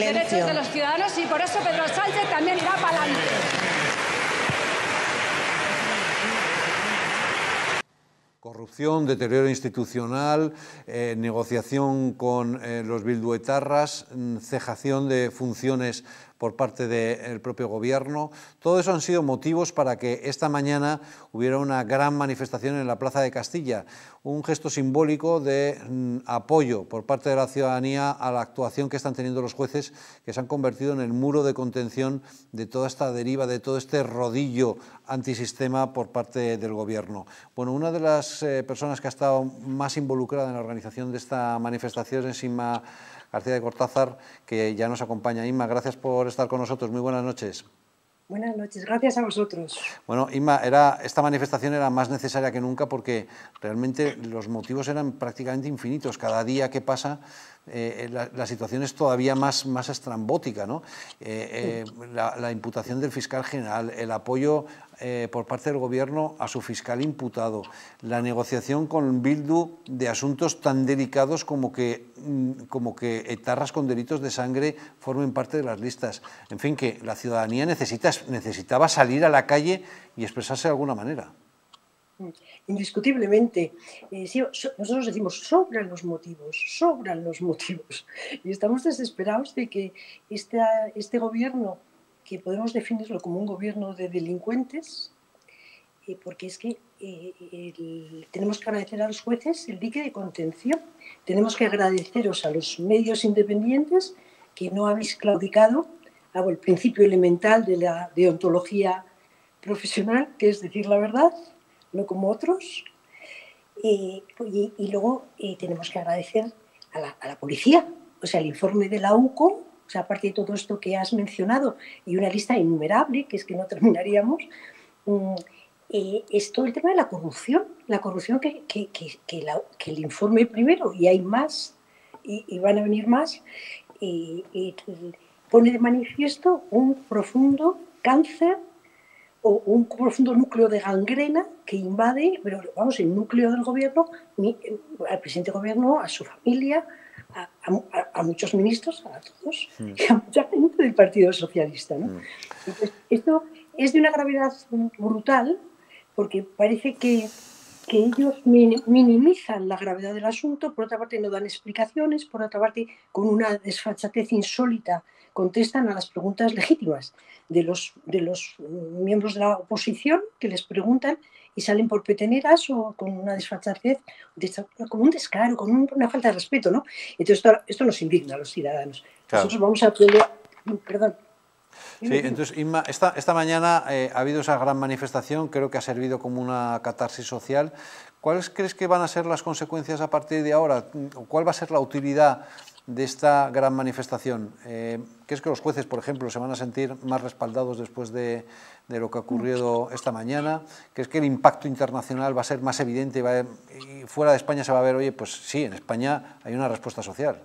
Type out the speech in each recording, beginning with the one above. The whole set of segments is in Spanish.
derechos de los ciudadanos y por eso Pedro Sánchez también irá para adelante. Corrupción, deterioro institucional, negociación con los bilduetarras, cejación de funciones por parte del propio gobierno. Todo eso han sido motivos para que esta mañana hubiera una gran manifestación en la Plaza de Castilla, un gesto simbólico de apoyo por parte de la ciudadanía a la actuación que están teniendo los jueces, que se han convertido en el muro de contención de toda esta deriva, de todo este rodillo antisistema por parte del gobierno. Bueno, una de las personas que ha estado más involucrada en la organización de esta manifestación es Inma García de Cortázar, que ya nos acompaña. Inma, gracias por estar con nosotros. Muy buenas noches. Buenas noches, gracias a vosotros. Bueno, Inma, esta manifestación era más necesaria que nunca porque realmente los motivos eran prácticamente infinitos. Cada día que pasa la situación es todavía más estrambótica, ¿no? La imputación del fiscal general, el apoyo por parte del gobierno a su fiscal imputado, la negociación con Bildu de asuntos tan delicados como que etarras con delitos de sangre formen parte de las listas. En fin, que la ciudadanía necesitaba salir a la calle y expresarse de alguna manera. Indiscutiblemente. Sí, nosotros decimos, sobran los motivos. Y estamos desesperados de que este gobierno, que podemos definirlo como un gobierno de delincuentes, porque es que tenemos que agradecer a los jueces el dique de contención, tenemos que agradeceros a los medios independientes que no habéis claudicado el principio elemental de la deontología profesional, que es decir la verdad, no como otros, y luego tenemos que agradecer a la policía, o sea, el informe de la UCO, o sea, aparte de todo esto que has mencionado, y una lista innumerable, que es que no terminaríamos, es todo el tema de la corrupción que el informe primero, y hay más, y van a venir más, pone de manifiesto un profundo cáncer o un profundo núcleo de gangrena que invade, pero vamos, el núcleo del gobierno, al presidente del gobierno, a su familia, a muchos ministros, a todos, y a mucha gente del Partido Socialista, ¿no? Entonces, esto es de una gravedad brutal, porque parece que ellos minimizan la gravedad del asunto, por otra parte no dan explicaciones, por otra parte con una desfachatez insólita contestan a las preguntas legítimas de los miembros de la oposición que les preguntan y salen por peteneras o con una desfachatez, con un descaro, con una falta de respeto, ¿no? Entonces esto nos indigna a los ciudadanos. Claro. Nosotros vamos a pelear, perdón. Sí, entonces, Inma, esta mañana ha habido esa gran manifestación, creo que ha servido como una catarsis social. ¿Cuáles crees que van a ser las consecuencias a partir de ahora? ¿Cuál va a ser la utilidad de esta gran manifestación? ¿Crees que los jueces, por ejemplo, se van a sentir más respaldados después de lo que ha ocurrido esta mañana? ¿Crees que el impacto internacional va a ser más evidente y fuera de España se va a ver, oye, pues sí, en España hay una respuesta social?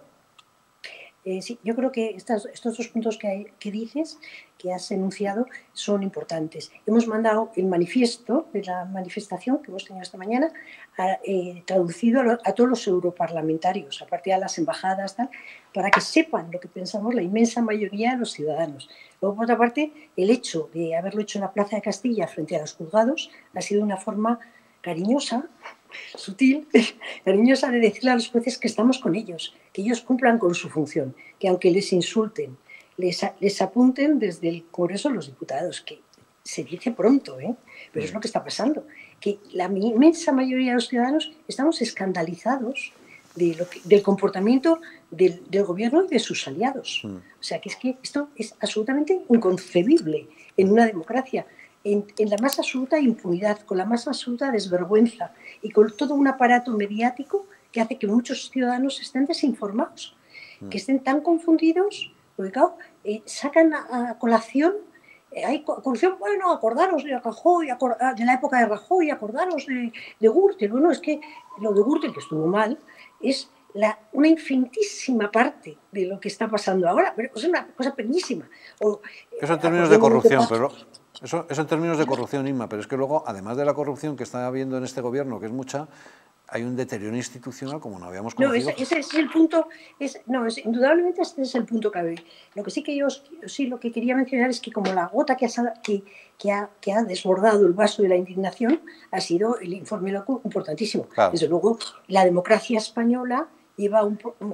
Sí, yo creo que estos dos puntos que dices, que has enunciado, son importantes. Hemos mandado el manifiesto de la manifestación que hemos tenido esta mañana, traducido a todos los europarlamentarios, aparte de las embajadas, tal, para que sepan lo que pensamos la inmensa mayoría de los ciudadanos. Luego, por otra parte, el hecho de haberlo hecho en la Plaza de Castilla frente a los juzgados ha sido una forma cariñosa, sutil, cariñosa de decirle a los jueces que estamos con ellos, que ellos cumplan con su función, que aunque les insulten, les apunten desde el Congreso de los Diputados, que se dice pronto, pero es lo que está pasando, que la inmensa mayoría de los ciudadanos estamos escandalizados del comportamiento del gobierno y de sus aliados. O sea, que esto es absolutamente inconcebible en una democracia. En la más absoluta impunidad, con la más absoluta desvergüenza y con todo un aparato mediático que hace que muchos ciudadanos estén desinformados, que estén tan confundidos, porque claro, sacan a colación, hay corrupción, bueno, acordaros de Rajoy, de la época de Rajoy, acordaros de Gürtel. Bueno, es que lo de Gürtel, que estuvo mal, es una infinitísima parte de lo que está pasando ahora, pero es una cosa pequeñísima. Eso en términos de corrupción, pero... Eso en términos de corrupción, Inma, pero es que luego, además de la corrupción que está habiendo en este gobierno, que es mucha, hay un deterioro institucional como no habíamos No, conocido. ese es el punto, indudablemente este es el punto clave. Lo que sí que lo que quería mencionar es que como la gota que ha desbordado el vaso de la indignación ha sido el informe Locu, importantísimo. Claro. Desde luego, la democracia española lleva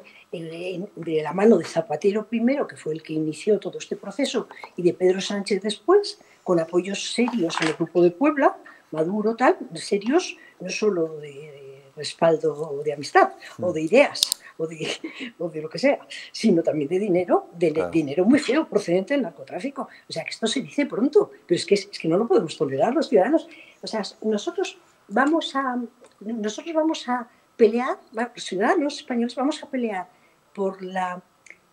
de la mano de Zapatero primero, que fue el que inició todo este proceso, y de Pedro Sánchez después, con apoyos serios en el Grupo de Puebla, Maduro, tal, serios, no solo de respaldo o de amistad, o de ideas, o de lo que sea, sino también de dinero, claro. Dinero muy feo procedente del narcotráfico. O sea, que esto se dice pronto, pero es que no lo podemos tolerar los ciudadanos. O sea, nosotros vamos a pelear, los ciudadanos españoles vamos a pelear por la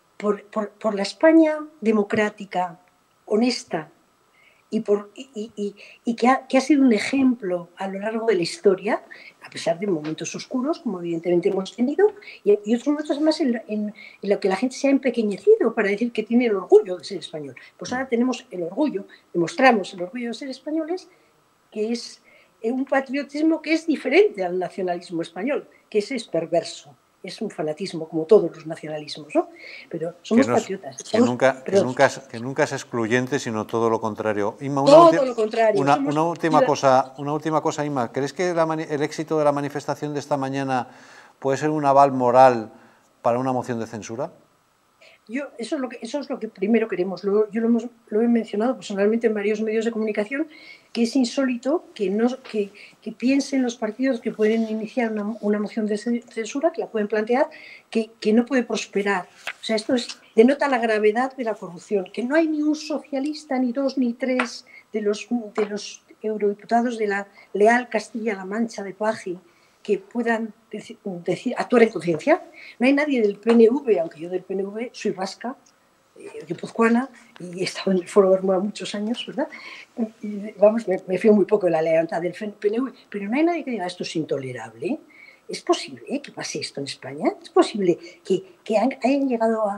España democrática, honesta, y que ha sido un ejemplo a lo largo de la historia, a pesar de momentos oscuros, como evidentemente hemos tenido, y otros momentos más en lo que la gente se ha empequeñecido para decir que tiene el orgullo de ser español. Pues ahora tenemos el orgullo, demostramos el orgullo de ser españoles, que es un patriotismo que es diferente al nacionalismo español, que ese es perverso. Es un fanatismo, como todos los nacionalismos, ¿no? Pero somos patriotas. Que nunca es excluyente, sino todo lo contrario. Inma, lo contrario. Una última cosa, Inma. ¿Crees que el éxito de la manifestación de esta mañana puede ser un aval moral para una moción de censura? Eso es lo que primero queremos. Yo lo he mencionado personalmente en varios medios de comunicación, que es insólito que piensen los partidos que pueden iniciar una moción de censura, que la pueden plantear, que no puede prosperar. O sea, esto denota la gravedad de la corrupción, que no hay ni un socialista, ni dos, ni tres de los eurodiputados de la leal Castilla-La Mancha de Paji que puedan actuar en conciencia. No hay nadie del PNV, aunque yo del PNV soy vasca, guipuzcoana, y he estado en el Foro Bermuda muchos años, ¿verdad? Y, vamos, me fío muy poco de la lealtad del PNV, pero no hay nadie que diga esto es intolerable. ¿Es posible que pase esto en España? ¿Es posible que hayan llegado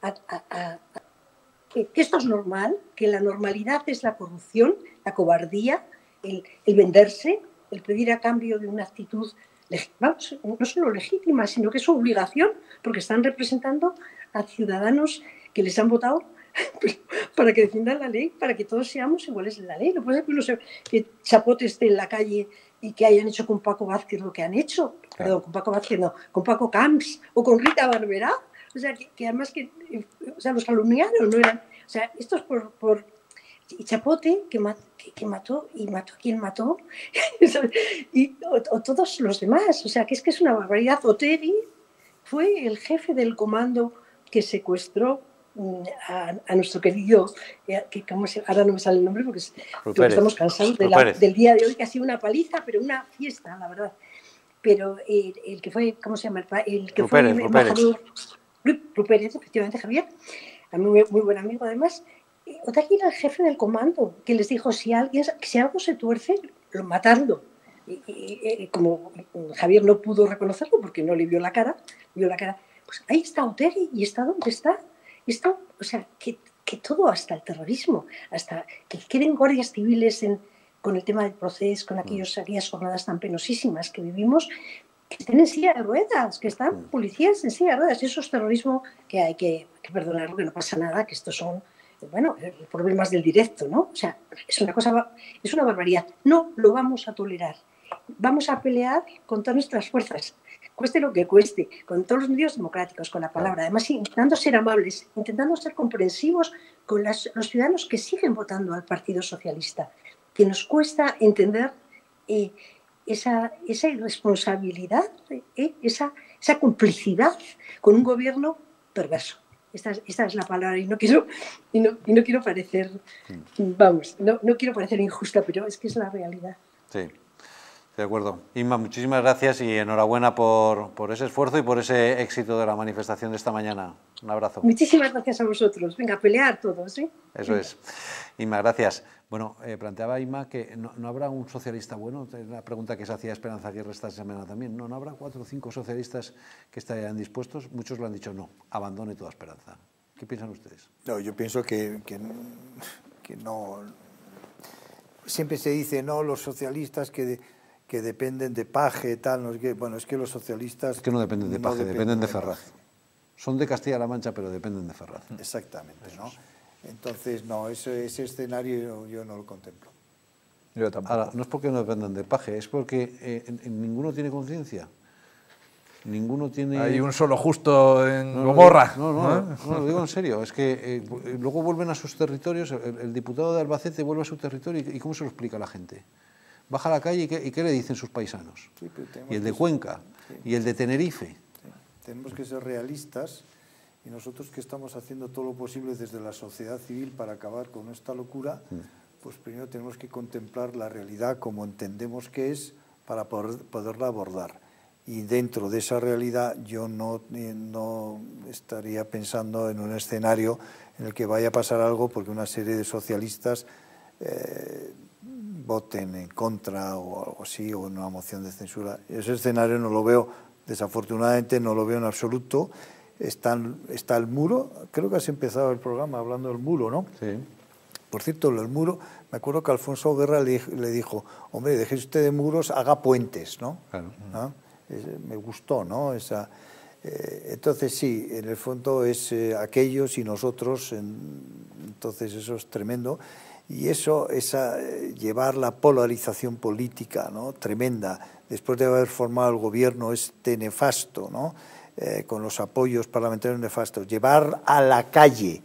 que esto es normal, que la normalidad es la corrupción, la cobardía, el venderse, el pedir a cambio de una actitud vamos, no solo legítima, sino que es su obligación, porque están representando a ciudadanos que les han votado para que defiendan la ley, para que todos seamos iguales en la ley. No puede ser que Chapote esté en la calle y que hayan hecho con Paco Vázquez lo que han hecho. Claro. Perdón, con Paco Vázquez no, con Paco Camps o con Rita Barberá. O sea, que además los calumniaron, no eran... O sea, esto es por y Chapote, que mató a quien mató, o todos los demás. O sea, que es una barbaridad. Otegi fue el jefe del comando que secuestró a nuestro querido, ahora no me sale el nombre porque estamos cansados del día de hoy, que ha sido una paliza, pero una fiesta, la verdad. Pero el que fue, ¿cómo se llama? El que fue el embajador, Rupérez, efectivamente, Javier, a mí muy buen amigo además. Otegi era el jefe del comando, que les dijo, si algo se tuerce, matadlo. Como Javier no pudo reconocerlo porque no le vio la cara, pues ahí está Otegi y está donde está. Esto, o sea, que todo, hasta el terrorismo, hasta que queden guardias civiles con el tema del proceso, con aquellas jornadas tan penosísimas que vivimos, que estén en silla de ruedas, que están policías en silla de ruedas. Eso es terrorismo que hay que perdonarlo, que no pasa nada, que estos son... Bueno, problemas del directo, ¿no? O sea, es una barbaridad. No lo vamos a tolerar. Vamos a pelear con todas nuestras fuerzas, cueste lo que cueste, con todos los medios democráticos, con la palabra. Además, intentando ser amables, intentando ser comprensivos con los ciudadanos que siguen votando al Partido Socialista, que nos cuesta entender esa irresponsabilidad, esa complicidad con un gobierno perverso. Esta es la palabra y no quiero parecer, vamos, no quiero parecer injusta, pero es que es la realidad. Sí, de acuerdo. Inma, muchísimas gracias y enhorabuena por ese esfuerzo y por ese éxito de la manifestación de esta mañana. Un abrazo. Muchísimas gracias a vosotros. Venga, a pelear todos, ¿sí? Eso Venga. Es. Inma, gracias. Bueno, planteaba Inma que no habrá un socialista bueno, la pregunta que se hacía Esperanza Aguirre esta semana también, no habrá 4 o 5 socialistas que estarían dispuestos, muchos lo han dicho no, abandone toda esperanza. ¿Qué piensan ustedes? No, yo pienso que no, siempre se dice no, los socialistas que que dependen de Paje, tal, no sé qué. Bueno, es que los socialistas... Es que no dependen de Paje, dependen de Ferraz. Son de Castilla-La Mancha, pero dependen de Ferraz. Exactamente, ¿no? Entonces, no, ese escenario yo no lo contemplo. Yo tampoco. Ahora, no es porque no dependan de Paje, es porque ninguno tiene conciencia. Ninguno tiene... Hay un solo justo en Gomorra. No, lo digo en serio. Es que luego vuelven a sus territorios, el diputado de Albacete vuelve a su territorio y ¿cómo se lo explica a la gente? Baja a la calle y ¿qué le dicen sus paisanos? Sí, Y el de Cuenca, y el de Tenerife. Sí. Tenemos que ser realistas y nosotros que estamos haciendo todo lo posible desde la sociedad civil para acabar con esta locura, pues primero tenemos que contemplar la realidad como entendemos que es para poderla abordar. Y dentro de esa realidad yo no estaría pensando en un escenario en el que vaya a pasar algo porque una serie de socialistas voten en contra o algo así, o en una moción de censura. Ese escenario no lo veo, desafortunadamente no lo veo en absoluto. Está el muro, creo que has empezado el programa hablando del muro, ¿no? Sí. Por cierto, el muro, me acuerdo que Alfonso Guerra le dijo, hombre, deje usted de muros, haga puentes, ¿no? Claro. ¿No? Me gustó, ¿no? Entonces sí, en el fondo es aquellos y nosotros, entonces eso es tremendo. Y eso, llevar la polarización política, ¿no? Tremenda, después de haber formado el gobierno nefasto, ¿no? Con los apoyos parlamentarios nefastos, llevar a la calle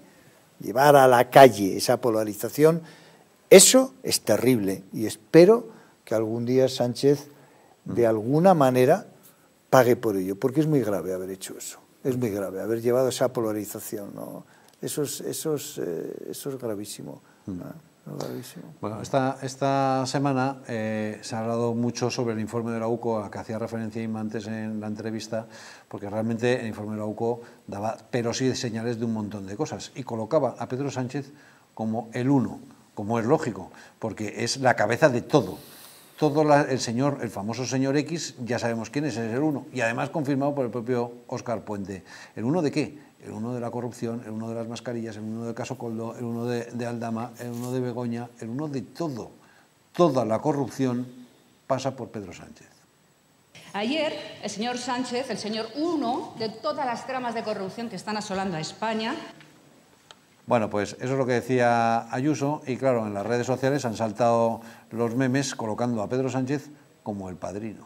esa polarización, eso es terrible. Y espero que algún día Sánchez, de alguna manera, pague por ello, porque es muy grave haber hecho eso. Es muy grave haber llevado esa polarización, ¿no? Eso es gravísimo. ¿no? Gravísimo. Bueno, esta semana se ha hablado mucho sobre el informe de la UCO, a que hacía referencia Inma antes en la entrevista, porque realmente el informe de la UCO daba peros y señales de un montón de cosas y colocaba a Pedro Sánchez como el uno, como es lógico, porque es la cabeza de todo. El famoso señor X, ya sabemos quién es el uno, y además confirmado por el propio Óscar Puente. ¿El uno de qué? El uno de la corrupción, el uno de las mascarillas, el uno del caso Coldo, el uno de Aldama, el uno de Begoña, el uno de todo. Toda la corrupción pasa por Pedro Sánchez. Ayer, el señor Sánchez, el señor uno de todas las tramas de corrupción que están asolando a España. Bueno, pues eso es lo que decía Ayuso y claro, en las redes sociales han saltado los memes colocando a Pedro Sánchez como el padrino.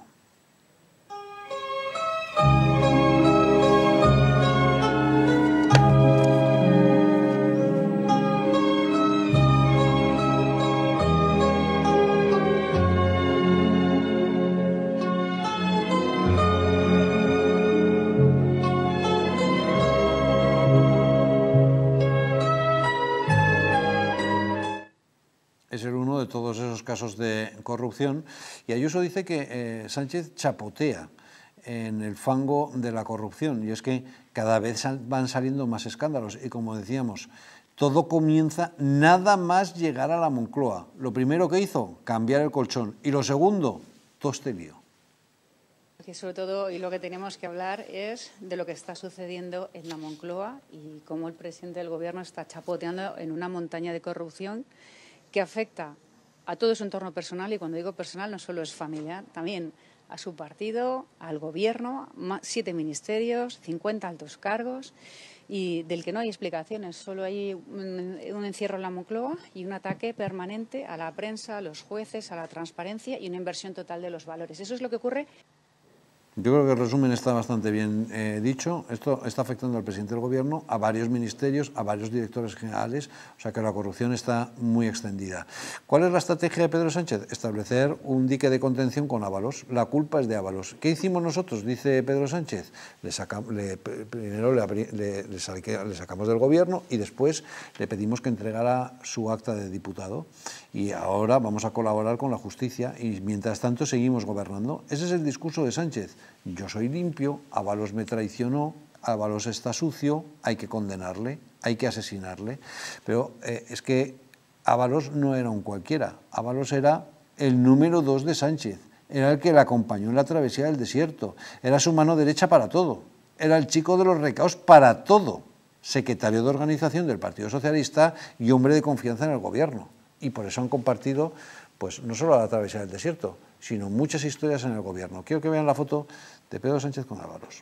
Es el uno de todos esos casos de corrupción y Ayuso dice que Sánchez chapotea en el fango de la corrupción y es que cada vez van saliendo más escándalos y como decíamos, todo comienza nada más llegar a la Moncloa. Lo primero que hizo, cambiar el colchón y lo segundo, todo este lío. Que sobre todo, y lo que tenemos que hablar es de lo que está sucediendo en la Moncloa y cómo el presidente del Gobierno está chapoteando en una montaña de corrupción que afecta a todo su entorno personal, y cuando digo personal no solo es familiar, también a su partido, al Gobierno, 7 ministerios, 50 altos cargos, y del que no hay explicaciones, solo hay un encierro en la Moncloa y un ataque permanente a la prensa, a los jueces, a la transparencia y una inversión total de los valores. Eso es lo que ocurre. Yo creo que el resumen está bastante bien dicho. Esto está afectando al presidente del Gobierno, a varios ministerios, a varios directores generales, o sea que la corrupción está muy extendida. ¿Cuál es la estrategia de Pedro Sánchez? Establecer un dique de contención con Ábalos. La culpa es de Ábalos. ¿Qué hicimos nosotros? Dice Pedro Sánchez. Primero le sacamos del Gobierno y después le pedimos que entregara su acta de diputado. Y ahora vamos a colaborar con la justicia y mientras tanto seguimos gobernando. Ese es el discurso de Sánchez. Yo soy limpio, Ábalos me traicionó, Ábalos está sucio, hay que condenarle, hay que asesinarle. Pero es que Ábalos no era un cualquiera, Ábalos era el número 2 de Sánchez, era el que le acompañó en la travesía del desierto, era su mano derecha para todo, era el chico de los recaos para todo, secretario de organización del Partido Socialista y hombre de confianza en el Gobierno. y por eso han compartido pues no solo la travesía del desierto, sino muchas historias en el gobierno. Quiero que vean la foto de Pedro Sánchez con Ábalos.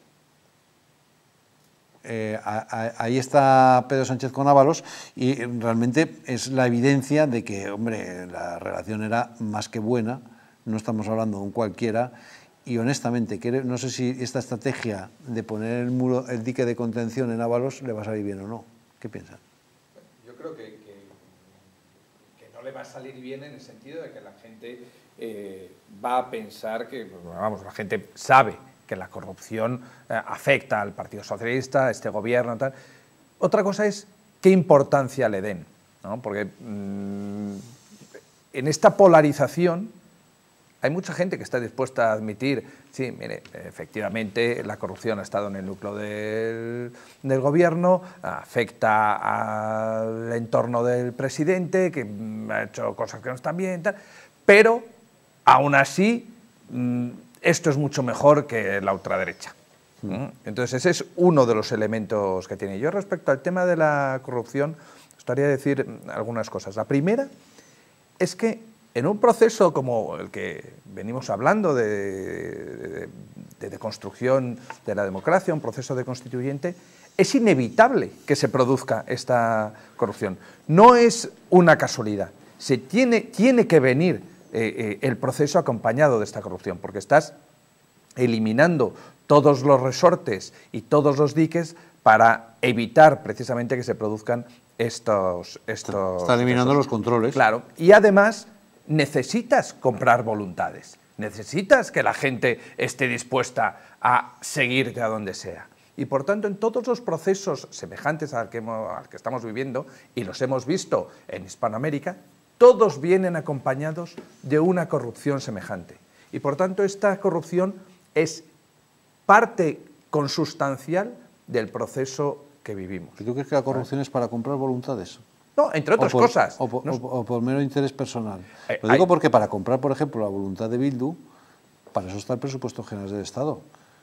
Ahí está Pedro Sánchez con Ábalos y realmente es la evidencia de que, hombre, la relación era más que buena, no estamos hablando de un cualquiera, y honestamente, no sé si esta estrategia de poner el dique de contención en Ábalos le va a salir bien o no. ¿Qué piensan? Yo creo que no le va a salir bien en el sentido de que la gente va a pensar que, vamos, la gente sabe que la corrupción afecta al Partido Socialista, a este gobierno, tal. Otra cosa es qué importancia le den, ¿no? Porque en esta polarización hay mucha gente que está dispuesta a admitir, sí, mire, efectivamente la corrupción ha estado en el núcleo del gobierno, afecta al entorno del presidente, que ha hecho cosas que no están bien, tal, pero aún así esto es mucho mejor que la ultraderecha. Entonces ese es uno de los elementos que tiene. Yo respecto al tema de la corrupción, gustaría decir algunas cosas. La primera es que en un proceso como el que venimos hablando de construcción de la democracia, un proceso de constituyente, es inevitable que se produzca esta corrupción. No es una casualidad. Tiene que venir el proceso acompañado de esta corrupción, porque estás eliminando todos los resortes y todos los diques para evitar precisamente que se produzcan estos Está eliminando los controles. Claro, y además necesitas comprar voluntades, necesitas que la gente esté dispuesta a seguirte a donde sea. Y por tanto, en todos los procesos semejantes al que estamos viviendo, y los hemos visto en Hispanoamérica, todos vienen acompañados de una corrupción semejante. Y por tanto, esta corrupción es parte consustancial del proceso que vivimos. ¿Y tú crees que la corrupción es para comprar voluntades? No, entre otras cosas. O por mero interés personal. Lo digo porque para comprar, por ejemplo, la voluntad de Bildu, para eso está el presupuesto general del Estado.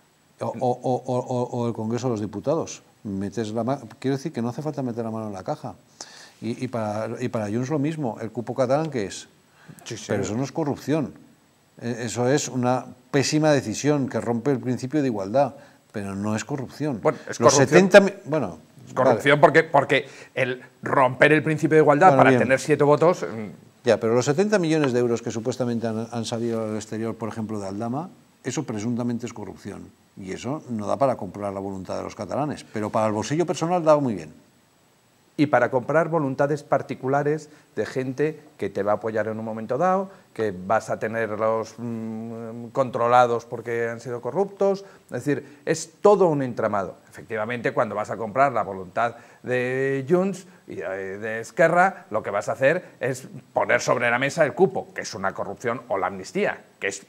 O el Congreso de los Diputados. Quiero decir que no hace falta meter la mano en la caja. Y para Junts lo mismo. El cupo catalán, ¿qué es? Sí, sí. Pero eso no es corrupción. Eso es una pésima decisión que rompe el principio de igualdad. Pero no es corrupción. Bueno, es Los corrupción. 70... Bueno, es corrupción porque el romper el principio de igualdad para tener 7 votos... Ya, pero los 70 millones de euros que supuestamente han salido al exterior, por ejemplo, de Aldama, eso presuntamente es corrupción. Y eso no da para comprar la voluntad de los catalanes. Pero para el bolsillo personal da muy bien. Y para comprar voluntades particulares de gente que te va a apoyar en un momento dado, que vas a tenerlos controlados porque han sido corruptos. Es decir, es todo un entramado. Efectivamente, cuando vas a comprar la voluntad de Junts y de Esquerra, lo que vas a hacer es poner sobre la mesa el cupo, que es una corrupción, o la amnistía, que es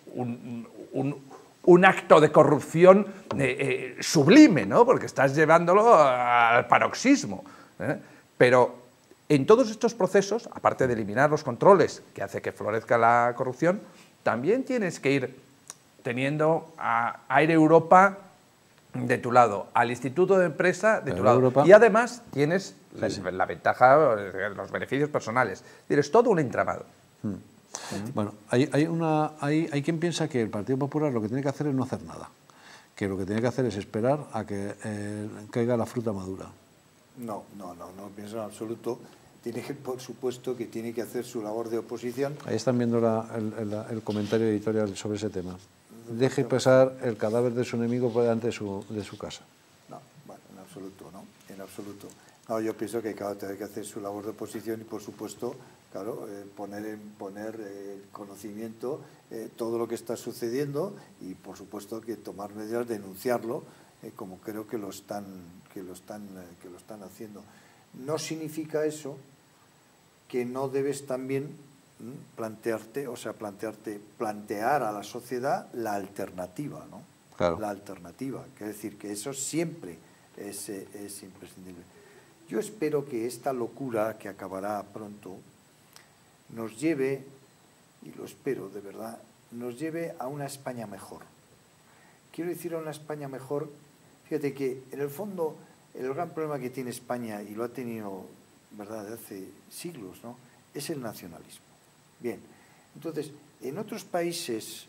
un acto de corrupción sublime, ¿no? Porque estás llevándolo al paroxismo, ¿eh? Pero en todos estos procesos, aparte de eliminar los controles que hace que florezca la corrupción, también tienes que ir teniendo a Air Europa de tu lado, al Instituto de Empresa de tu lado. Europa. Y además tienes la ventaja, los beneficios personales. Es todo un entramado. Bueno, hay quien piensa que el Partido Popular lo que tiene que hacer es no hacer nada. Que lo que tiene que hacer es esperar a que caiga la fruta madura. No pienso en absoluto. Por supuesto que tiene que hacer su labor de oposición. Ahí están viendo el comentario editorial sobre ese tema. Deje pasar el cadáver de su enemigo por delante de su casa. No, bueno, en absoluto, ¿no? En absoluto. No, yo pienso que cada tiene que hacer su labor de oposición y, por supuesto, claro, poner en conocimiento todo lo que está sucediendo y, por supuesto, que tomar medidas, denunciarlo, como creo que lo están haciendo. No significa eso que no debes también plantear a la sociedad la alternativa, ¿no? Claro. La alternativa, quiere decir que eso siempre es imprescindible. Yo espero que esta locura que acabará pronto nos lleve, y lo espero de verdad, nos lleve a una España mejor. Quiero decir a una España mejor. Fíjate que, en el fondo, el gran problema que tiene España, y lo ha tenido, ¿verdad?, de hace siglos, ¿no?, es el nacionalismo. Bien, entonces, en otros países,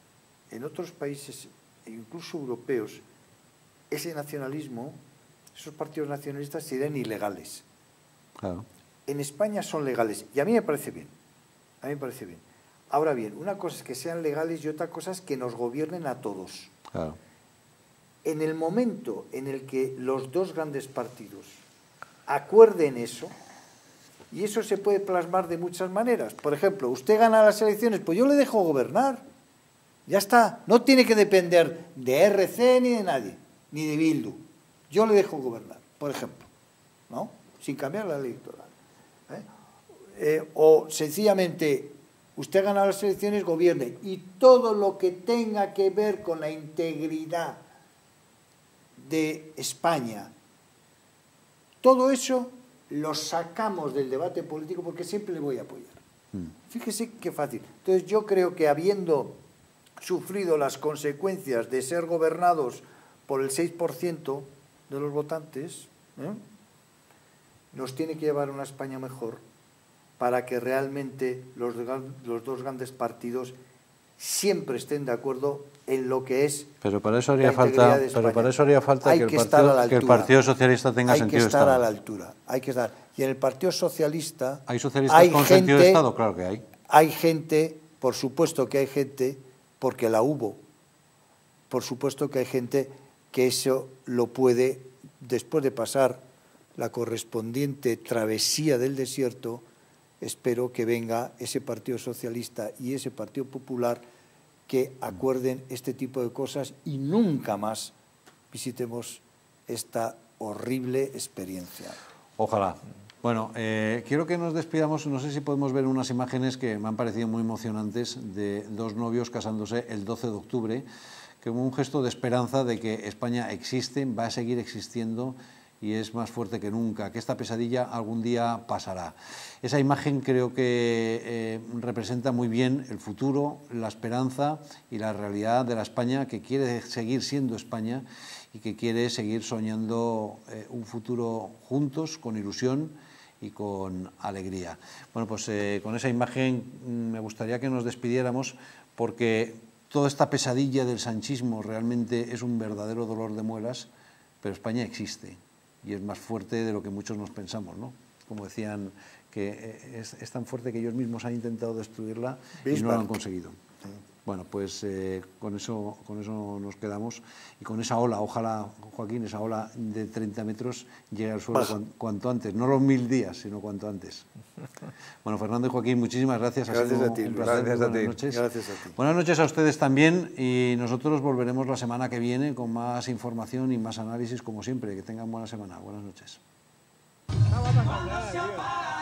incluso europeos, ese nacionalismo, esos partidos nacionalistas serían ilegales. Claro. En España son legales, y a mí me parece bien. Ahora bien, una cosa es que sean legales y otra cosa es que nos gobiernen a todos. Claro. En el momento en el que los dos grandes partidos acuerden eso, y eso se puede plasmar de muchas maneras. Por ejemplo, usted gana las elecciones, pues yo le dejo gobernar. Ya está. No tiene que depender de RC ni de nadie, ni de Bildu. Yo le dejo gobernar, por ejemplo, ¿no? Sin cambiar la ley electoral. O sencillamente, usted gana las elecciones, gobierne. Y todo lo que tenga que ver con la integridad de España, todo eso lo sacamos del debate político porque siempre le voy a apoyar. Fíjese qué fácil. Entonces yo creo que habiendo sufrido las consecuencias de ser gobernados por el 6% de los votantes, nos tiene que llevar a una España mejor para que realmente los dos grandes partidos siempre estén de acuerdo en lo que es. Pero para eso haría falta, que el Partido Socialista tenga sentido de Estado. Hay que estar a la altura. Hay que estar. Y en el Partido Socialista ¿hay socialistas con sentido de Estado? Claro que hay. Hay gente, por supuesto que hay gente, porque la hubo. Por supuesto que hay gente que eso lo puede, después de pasar la correspondiente travesía del desierto, espero que venga ese Partido Socialista y ese Partido Popular que acuerden este tipo de cosas y nunca más visitemos esta horrible experiencia. Ojalá. Bueno, quiero que nos despidamos, no sé si podemos ver unas imágenes que me han parecido muy emocionantes de dos novios casándose el 12 de octubre, como un gesto de esperanza de que España existe, va a seguir existiendo y es más fuerte que nunca, que esta pesadilla algún día pasará. Esa imagen creo que representa muy bien el futuro, la esperanza y la realidad de la España que quiere seguir siendo España y que quiere seguir soñando un futuro juntos, con ilusión y con alegría. Bueno, pues con esa imagen me gustaría que nos despidiéramos porque toda esta pesadilla del sanchismo realmente es un verdadero dolor de muelas, pero España existe. Y es más fuerte de lo que muchos nos pensamos, ¿no? Como decían, que es tan fuerte que ellos mismos han intentado destruirla y no lo han conseguido. Bueno, pues con eso nos quedamos y con esa ola, ojalá, Joaquín, esa ola de 30 metros llegue al suelo cuanto antes, no los 1000 días, sino cuanto antes. Bueno, Fernando y Joaquín, muchísimas gracias. Gracias a ti, un placer. Gracias a ti. Buenas noches. Gracias a ti. Buenas noches a ustedes también y nosotros volveremos la semana que viene con más información y más análisis como siempre. Que tengan buena semana. Buenas noches.